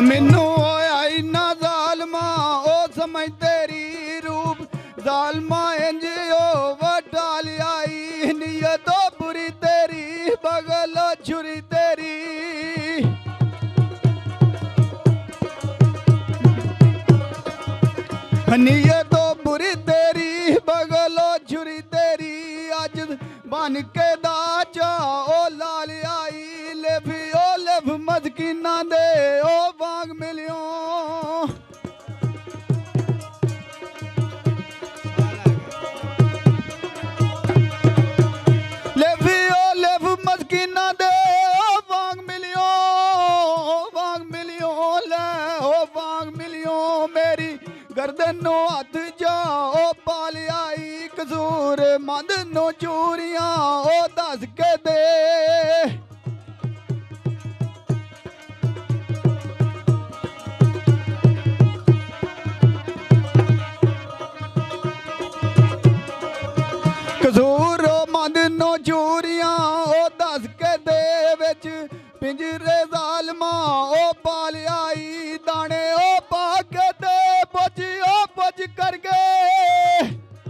मैनू होया इन्ना जालमा ओ समझ तेरी रूप जालमा इंज ओ वटाल आई नियतो बुरी तेरी बगल छुरी तेरी नियतो बुरी तेरी बगल छुरी तेरी अज बन के दाचा ओ लाल आई लेफी ओ लेफ मदकीना दे ओ बाग मिलियो लेफी ओ लेफ मदकीना दे ओ बाग मिलियो ले ओ बाग मिलियो मेरी गर्दन नो हथ जा ओ पाल आई कसूर मंद नो चूरियां ओ दस के दे कसूर मंद नो चूरियां ओ दस के दे विच पिंजरे जालमा ओ पाल आई दाने ओ पाके दे पुज कर गए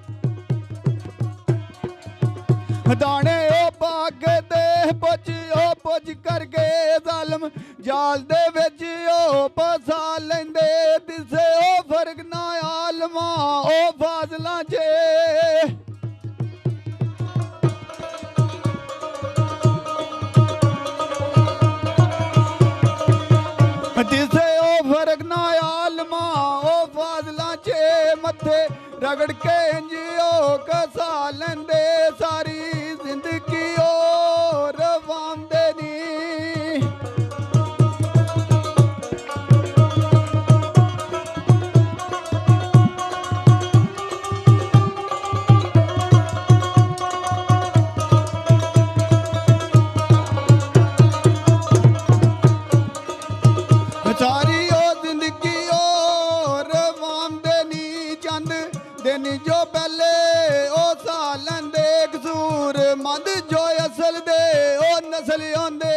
दाने ओ पाके दे पुज कर गए जालम जाल दे विच ओ फसा लेंदे दिसे ओ फर्क ना आलमा ओ फाजला जे दिसे ओ फर्क ना आलमा ओ फाजला चे मथे रगड़ के इंजियो कसा लेंदे सारी जिंदगी ओ रवांदे नी सारी ओ जिंदगी ओ रवांदे नी चंद दिन जो पहले ओ साल लेंदे कसूर मंद जो असल दे ओ नस्ल आंदे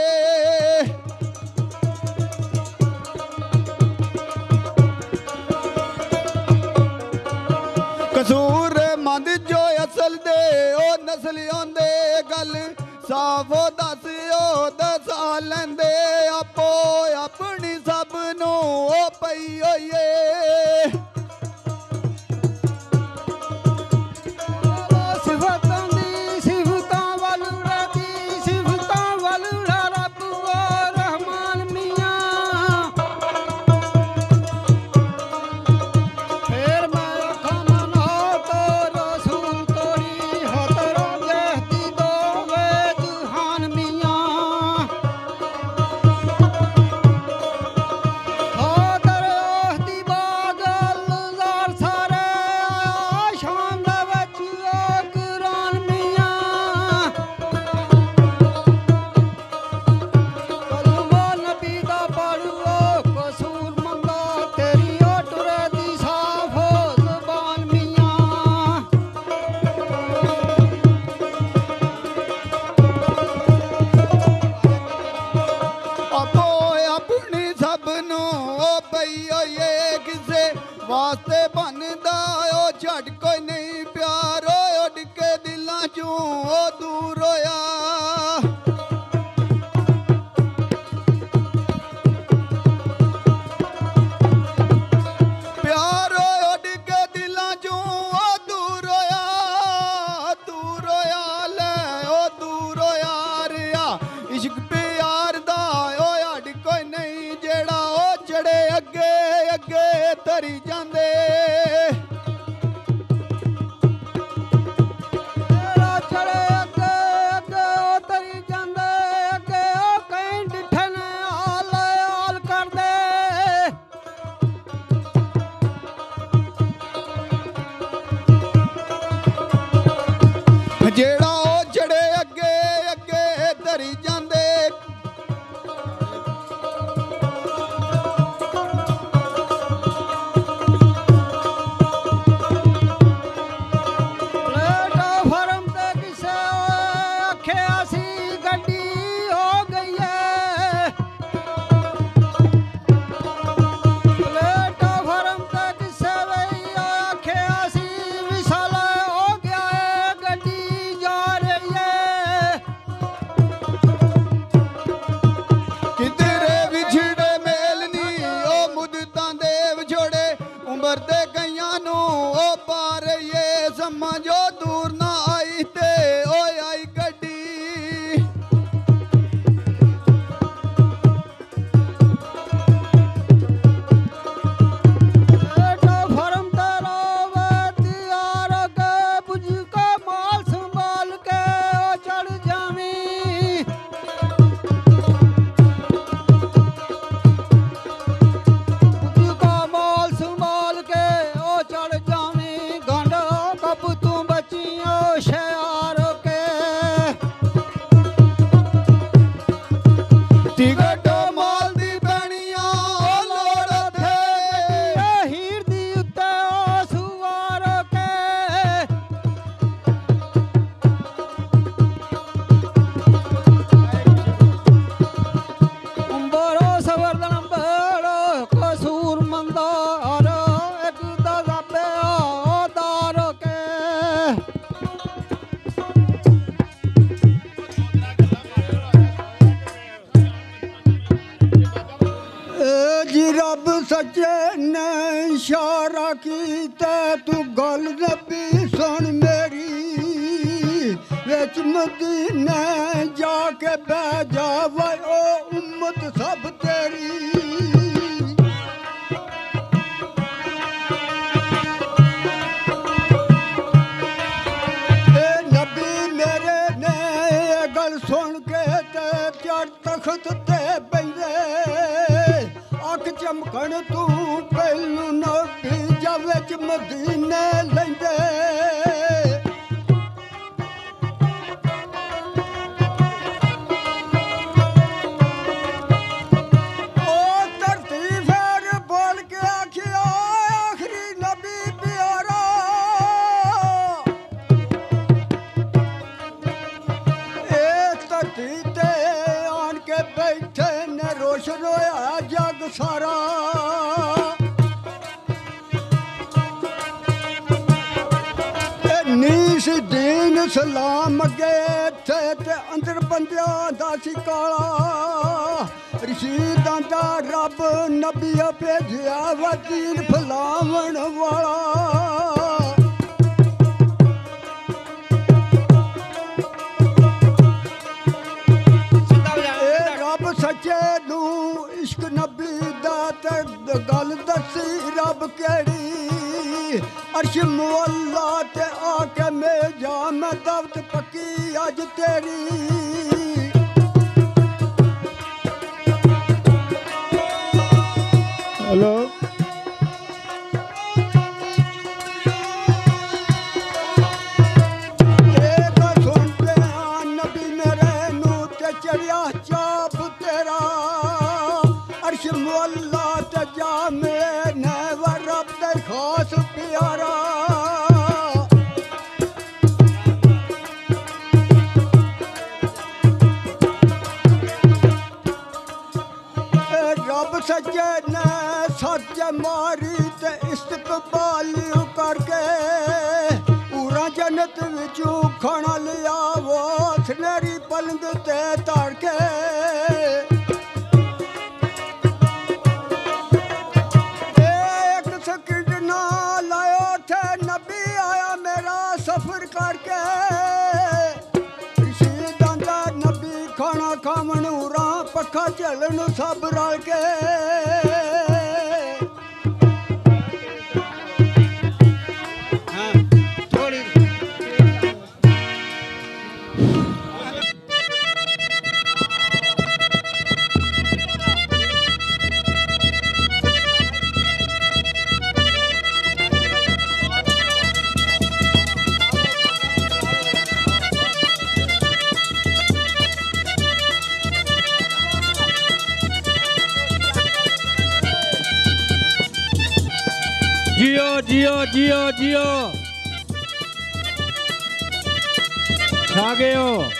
कसूर मंद जो असल दे ओ नस्ल आंदे गल साफ दस ओ दसा लेंदे आपो अपनी सब नू ओ पई होइए वास्ते बनदा ओ झट कोई नहीं प्यार ओ उड़ के दिलां चों ओ दूर होया प्यार ओ उड़ के दिलां चों ओ दूर होया ले ओ दूर होया रिया इश्क प्यार दा ओ हट कोई नहीं जेड़ा ओ चढ़े अगे अगे तरी जांदे चढ़े अगे अगे तरी जांदे अगे कहीं डिठे ने आल कर दे जेड़ा ओ चढ़े अगे अगे तरी जांदे ਸਮਾਂ ਜੋ ਦੂਰ ਨਾ ਆਈ ਤੇ ਓਏ ਆਈ ਗੱਡੀ सच्चे ने इशारा कीता तू गल नबी सुन मेरी विच मदीने जाके बह जावे ओ उम्मत सब तेरी नबी मेरे ने गल सुन के ते चढ़ तख्त ते बैठे चमकण तू पहलू नबी जावे च मदीने लैंदे ओ धरती फेर बोल के आखिया आखिरी नबी प्यारा ए धरती ते आन के बैठे ने रोशन होया जग सारा नीस दीन सलाम अगे थे ते अंदर बंदियां दा सी काला रशीदां दा रब नबिया भेजिया वा दीन फलावण वाला सच्चे नू इश्क नबी दा ते गल दसी रब केड़ी अर्श मुअल्ला ते आके में जा मैं दवत पक्की अज तेरी हेलो सुनते नबी मेरे नू ते चढ़िया चाप अर्श मुअल्ला ते जा में व रब दे खास प्यारा रब सच्चे ने सच मारी ते इस्तकबाल करके पूरा जन्नत विचू खाना लिया वो सनेरी पलंग ते तड़के सफर करके रशीदां दा नबी खाना खावन उरा पक्खा झलन सब रल के जियो जियो जियो जियो छा गए हो।